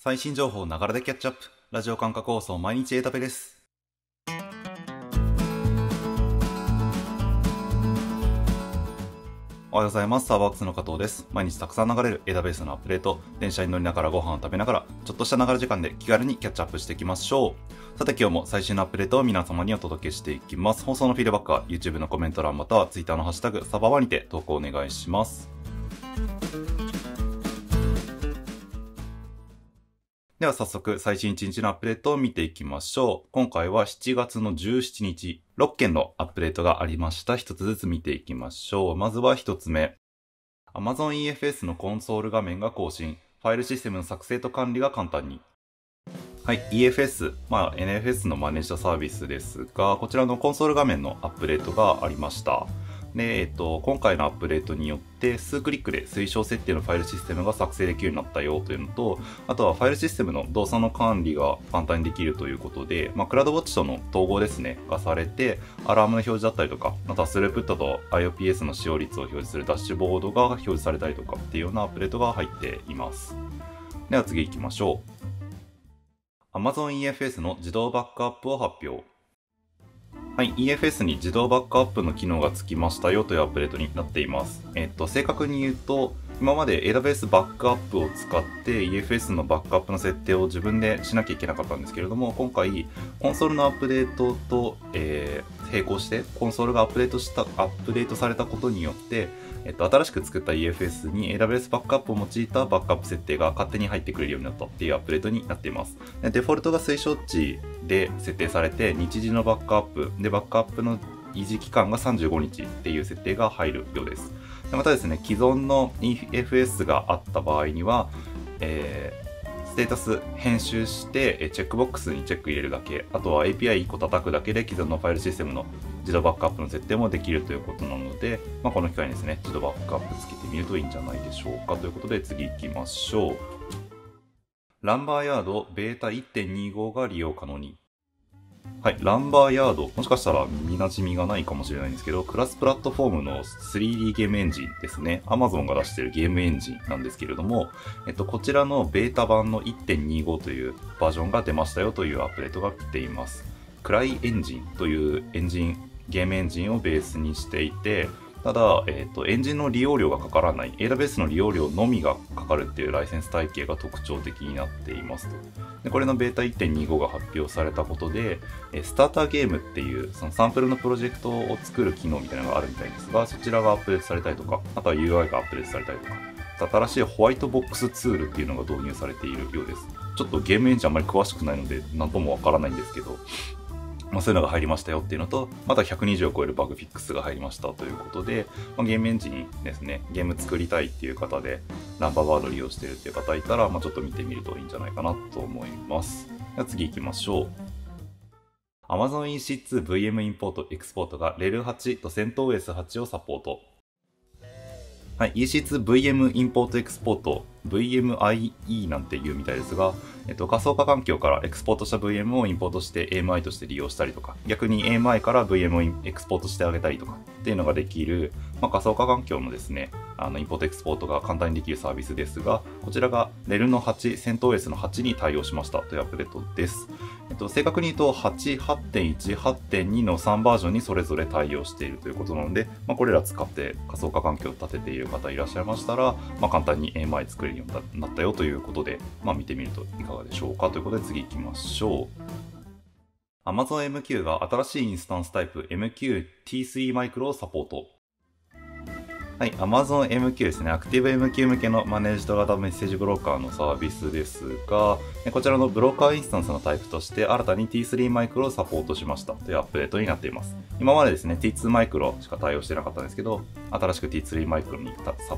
最新情報をながらでキャッチアップ。ラジオ感覚放送毎日エータペです。おはようございます。サーバーワークスの加藤です。毎日たくさん流れるエータベースのアップデート、電車に乗りながらご飯を食べながら、ちょっとしたながら時間で気軽にキャッチアップしていきましょう。さて今日も最新のアップデートを皆様にお届けしていきます。放送のフィードバックは YouTube のコメント欄または Twitter のハッシュタグサバワにて投稿お願いします。では早速最新1日のアップデートを見ていきましょう。今回は7月の17日、6件のアップデートがありました。一つずつ見ていきましょう。まずは一つ目。Amazon EFS のコンソール画面が更新。ファイルシステムの作成と管理が簡単に。はい、EFS、NFS のマネージャーサービスですが、こちらのコンソール画面のアップデートがありました。で、今回のアップデートによって数クリックで推奨設定のファイルシステムが作成できるようになったよというのと、あとはファイルシステムの動作の管理が簡単にできるということで、クラウドウォッチとの統合ですね、がされて、アラームの表示だったりとか、またスループットと IOPS の使用率を表示するダッシュボードが表示されたりとかっていうようなアップデートが入っています。では次行きましょう。Amazon EFS の自動バックアップを発表。はい、EFS に自動バックアップの機能がつきましたよというアップデートになっています。正確に言うと、今まで AWS バックアップを使って EFS のバックアップの設定を自分でしなきゃいけなかったんですけれども、今回コンソールのアップデートと、並行してコンソールがアップデートされたことによって、新しく作った EFS に AWS バックアップを用いたバックアップ設定が勝手に入ってくれるようになったっていうアップデートになっています。デフォルトが推奨値で設定されて、日時のバックアップでバックアップの維持期間が35日っていう設定が入るようです。またですね、既存の EFS があった場合には、ステータス編集してチェックボックスにチェック入れるだけ、あとは API1 個叩くだけで既存のファイルシステムの自動バックアップの設定もできるということなので、この機会にですね、自動バックアップつけてみるといいんじゃないでしょうかということで次行きましょう。ランバーヤードベータ 1.25 が利用可能に。はい、ランバーヤード、もしかしたら見馴染みがないかもしれないんですけど、クラスプラットフォームの 3D ゲームエンジンですね。Amazon が出しているゲームエンジンなんですけれども、こちらのベータ版の 1.25 というバージョンが出ましたよというアップデートが来ています。クライエンジンというゲームエンジンをベースにしていて、ただ、エンジンの利用料がかからない AWS の利用料のみがかかるっていうライセンス体系が特徴的になっていますと。でこれのベータ 1.25 が発表されたことで、スターターゲームっていうそのサンプルのプロジェクトを作る機能みたいなのがあるみたいですが、そちらがアップデートされたりとか、あとは UI がアップデートされたりとか、新しいホワイトボックスツールっていうのが導入されているようです。ちょっとゲームエンジンあんまり詳しくないので何ともわからないんですけど、そういうのが入りましたよっていうのと、また120を超えるバグフィックスが入りましたということで、ゲームエンジンですね、ゲーム作りたいっていう方で、ランバーワード利用しているっていう方いたら、ちょっと見てみるといいんじゃないかなと思います。では次行きましょう。Amazon EC2 VM インポートエクスポートが RHEL8 と CentOS8 をサポート。はい、EC2 VM インポートエクスポート VMIE なんて言うみたいですが、仮想化環境からエクスポートした VM をインポートして AMI として利用したりとか、逆に AMI から VM をエクスポートしてあげたりとかっていうのができる、仮想化環境のですね、インポートエクスポートが簡単にできるサービスですが、こちらが RHEL の8、CentOS の8に対応しましたというアップデートです。正確に言うと8、8.1、8.2 の3バージョンにそれぞれ対応しているということなので、これら使って仮想化環境を立てている方いらっしゃいましたら、簡単に AMI 作れるようになったよということで、見てみるといかがでしょうかということで次行きましょう。Amazon MQ が新しいインスタンスタイプ MQ-T3 マイクロをサポート。はい、Amazon MQ ですね。ActiveMQ 向けのマネージド型メッセージブローカーのサービスですが、こちらのブローカーインスタンスのタイプとして新たに T3 マイクロをサポートしましたというアップデートになっています。今までですね、T2 マイクロしか対応してなかったんですけど、新しく T3 マイクロに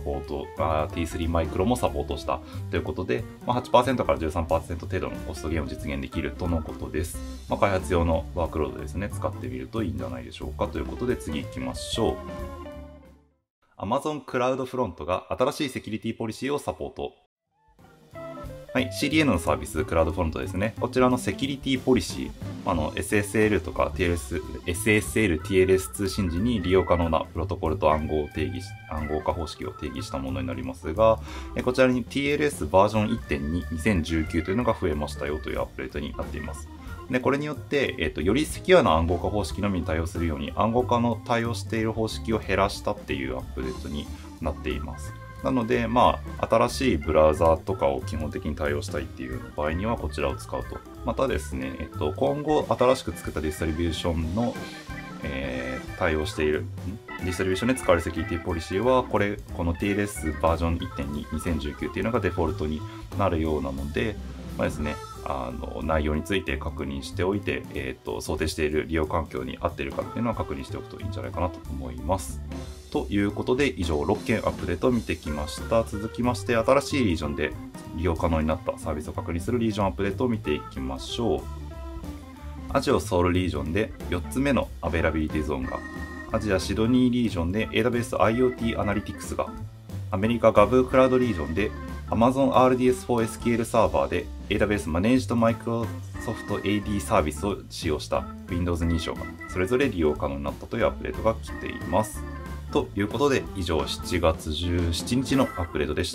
T3 マイクロもサポートしたということで、8% から 13% 程度のコスト減を実現できるとのことです。開発用のワークロードですね、使ってみるといいんじゃないでしょうかということで次行きましょう。Amazon クラウドフロントが新しいセキュリティポリシーをサポート。はい、CDN のサービス、クラウドフロントですね。こちらのセキュリティポリシー SSL とか SSL、TLS 通信時に利用可能なプロトコルと暗号化方式を定義したものになりますが、こちらに TLS バージョン 1.2、2019 というのが増えましたよというアップデートになっています。で、これによって、よりセキュアな暗号化方式のみに対応するように、暗号化の対応している方式を減らしたっていうアップデートになっています。なので、新しいブラウザとかを基本的に対応したいっていう場合にはこちらを使うと。またですね、今後新しく作ったディストリビューションの、対応している、ディストリビューションで使われるセキュリティポリシーは、この TLS バージョン 1.2、2019っていうのがデフォルトになるようなので、ですね、内容について確認しておいて、想定している利用環境に合っているかっていうのは確認しておくといいんじゃないかなと思います。ということで、以上6件アップデートを見てきました。続きまして、新しいリージョンで利用可能になったサービスを確認するリージョンアップデートを見ていきましょう。アジアソウルリージョンで4つ目のアベラビリティゾーンが、アジアシドニーリージョンで AWS IoT アナリティクスが、アメリカガブクラウドリージョンで Amazon RDS4SQL サーバーで AWS Managed Microsoft AD サービスを使用した Windows 認証がそれぞれ利用可能になったというアップデートが来ています。ということで、以上7月17日のアップデートでした。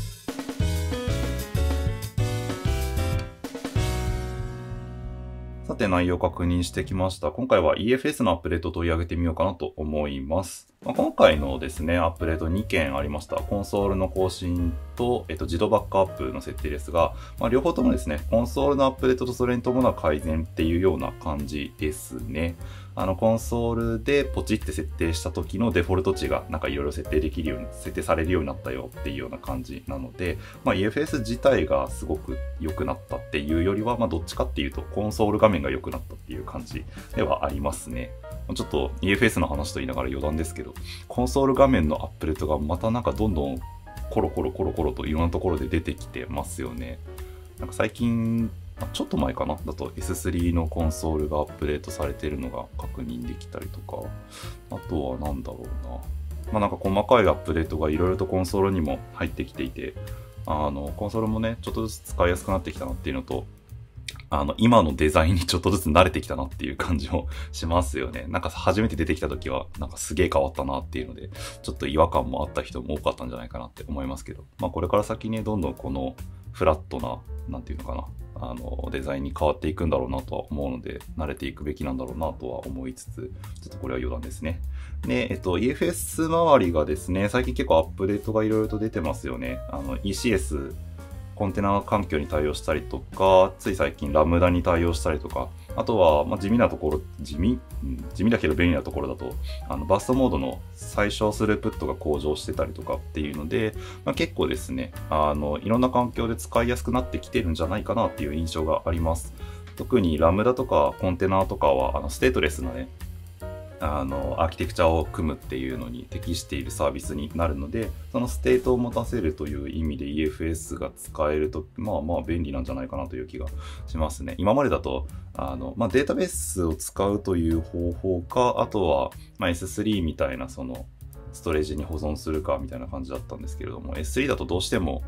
さて、内容を確認してきました。今回は EFS のアップデートを取り上げてみようかなと思います。今回のですね、アップデート2件ありました。コンソールの更新と、自動バックアップの設定ですが、両方ともですね、コンソールのアップデートとそれに伴う改善っていうような感じですね。コンソールでポチって設定した時のデフォルト値がなんかいろいろ設定されるようになったよっていうような感じなので、EFS 自体がすごく良くなったっていうよりは、どっちかっていうとコンソール画面が良くなったっていう感じではありますね。ちょっと EFS の話と言いながら余談ですけど、コンソール画面のアップデートがまたなんかどんどんコロコロといろんなところで出てきてますよね。なんか最近、ちょっと前かなだと S3 のコンソールがアップデートされているのが確認できたりとか、あとはなんだろうな。なんか細かいアップデートがいろいろとコンソールにも入ってきていて、コンソールもね、ちょっとずつ使いやすくなってきたなっていうのと、今のデザインにちょっとずつ慣れてきたなっていう感じもしますよね。なんか初めて出てきた時は、なんかすげえ変わったなっていうので、ちょっと違和感もあった人も多かったんじゃないかなって思いますけど、これから先ね、どんどんこのフラットな、なんていうのかな、デザインに変わっていくんだろうなとは思うので、慣れていくべきなんだろうなとは思いつつ、ちょっとこれは余談ですね。で、EFS 周りがですね、最近結構アップデートがいろいろと出てますよね。ECS、コンテナ環境に対応したりとか、つい最近ラムダに対応したりとか、あとは、地味なところ、地味だけど便利なところだと、バーストモードの最小スループットが向上してたりとかっていうので、結構ですね、いろんな環境で使いやすくなってきてるんじゃないかなっていう印象があります。特にラムダとかコンテナとかは、ステートレスなね、アーキテクチャを組むっていうのに適しているサービスになるので、そのステートを持たせるという意味で EFS が使えると、便利なんじゃないかなという気がしますね。今までだと、データベースを使うという方法か、あとは、S3 みたいなその、ストレージに保存するかみたいな感じだったんですけれども、S3 だとどうしても、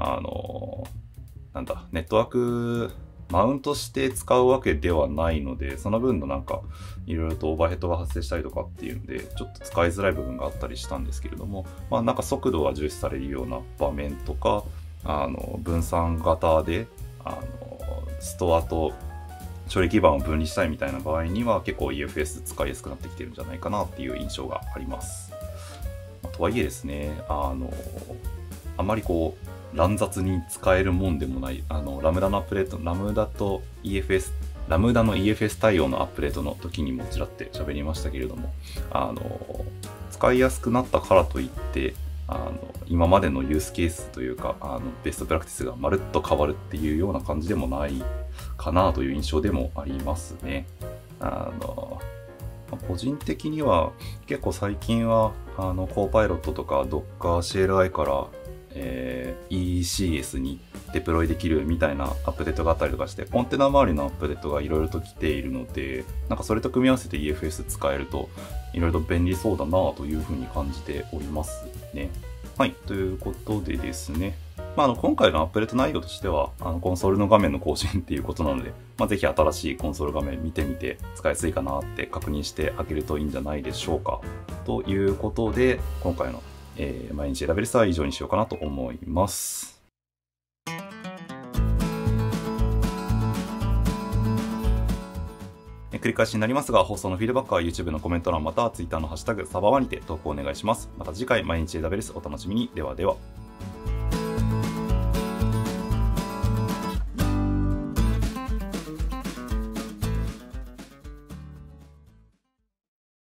ネットワーク、マウントして使うわけではないので、その分のなんか、いろいろとオーバーヘッドが発生したりとかっていうので、ちょっと使いづらい部分があったりしたんですけれども、なんか速度が重視されるような場面とか、分散型で、ストアと処理基盤を分離したいみたいな場合には、結構 EFS 使いやすくなってきてるんじゃないかなっていう印象があります。とはいえですね、あまりこう、乱雑に使えるもんでもない、ラムダのアップデート、ラムダの EFS 対応のアップデートの時にもちらって喋りましたけれども、使いやすくなったからといって、今までのユースケースというか、ベストプラクティスがまるっと変わるっていうような感じでもないかなという印象でもありますね。個人的には結構最近は、コーパイロットとか Docker CLI から、ECS にデプロイできるみたいなアップデートがあったりとかして、コンテナ周りのアップデートがいろいろと来ているので、なんかそれと組み合わせて EFS 使えるといろいろと便利そうだなというふうに感じておりますね。はい、ということでですね、 今回のアップデート内容としては、コンソールの画面の更新っていうことなので、ぜひ新しいコンソール画面見てみて、使いやすいかなって確認してあげるといいんじゃないでしょうか。ということで、今回の、毎日選べるさは以上にしようかなと思います。繰り返しになりますが、放送のフィードバックは YouTube のコメント欄または Twitter のハッシュタグサバワにて投稿お願いします。また次回毎日選べるすお楽しみに。ではでは。